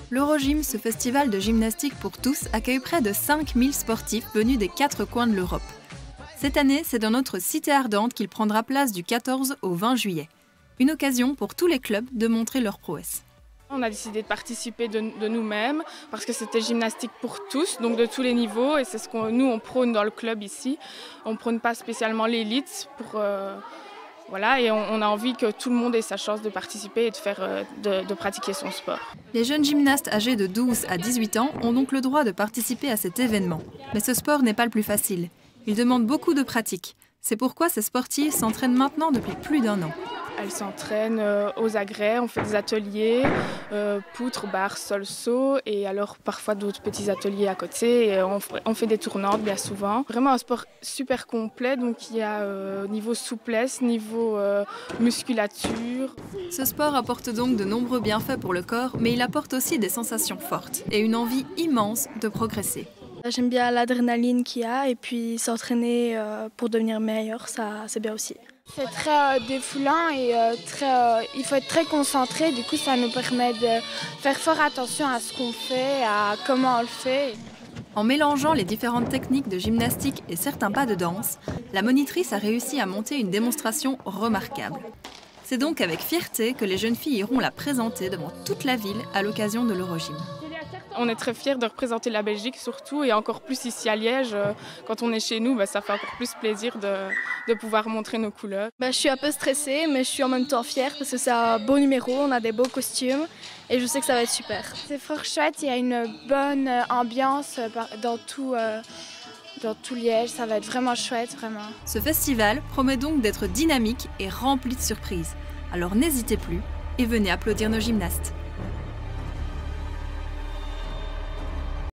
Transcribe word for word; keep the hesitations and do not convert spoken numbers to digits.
L'Eurogym, ce festival de gymnastique pour tous, accueille près de cinq mille sportifs venus des quatre coins de l'Europe. Cette année, c'est dans notre cité ardente qu'il prendra place du quatorze au vingt juillet. Une occasion pour tous les clubs de montrer leur prouesse. On a décidé de participer de, de nous-mêmes parce que c'était gymnastique pour tous, donc de tous les niveaux, et c'est ce que nous on prône dans le club ici. On ne prône pas spécialement l'élite pour... Euh, Voilà, et on, on a envie que tout le monde ait sa chance de participer et de, faire, euh, de, de pratiquer son sport. Les jeunes gymnastes âgés de douze à dix-huit ans ont donc le droit de participer à cet événement. Mais ce sport n'est pas le plus facile. Il demande beaucoup de pratique. C'est pourquoi ces sportifs s'entraînent maintenant depuis plus d'un an. Elles s'entraînent euh, aux agrès, on fait des ateliers, euh, poutre, barre, sol, saut, et alors parfois d'autres petits ateliers à côté. Et on, on fait des tournantes bien souvent. Vraiment un sport super complet, donc il y a euh, niveau souplesse, niveau euh, musculature. Ce sport apporte donc de nombreux bienfaits pour le corps, mais il apporte aussi des sensations fortes et une envie immense de progresser. J'aime bien l'adrénaline qu'il y a, et puis s'entraîner euh, pour devenir meilleur, ça c'est bien aussi. C'est très euh, défoulant et euh, très, euh, il faut être très concentré. Du coup, ça nous permet de faire fort attention à ce qu'on fait, à comment on le fait. En mélangeant les différentes techniques de gymnastique et certains pas de danse, la monitrice a réussi à monter une démonstration remarquable. C'est donc avec fierté que les jeunes filles iront la présenter devant toute la ville à l'occasion de l'Eurogym. On est très fiers de représenter la Belgique surtout, et encore plus ici à Liège. Quand on est chez nous, bah, ça fait encore plus plaisir de, de pouvoir montrer nos couleurs. Bah, je suis un peu stressée, mais je suis en même temps fière parce que c'est un beau numéro, on a des beaux costumes et je sais que ça va être super. C'est fort chouette, il y a une bonne ambiance dans tout, euh, dans tout Liège, ça va être vraiment chouette, vraiment. Ce festival promet donc d'être dynamique et rempli de surprises. Alors n'hésitez plus et venez applaudir nos gymnastes.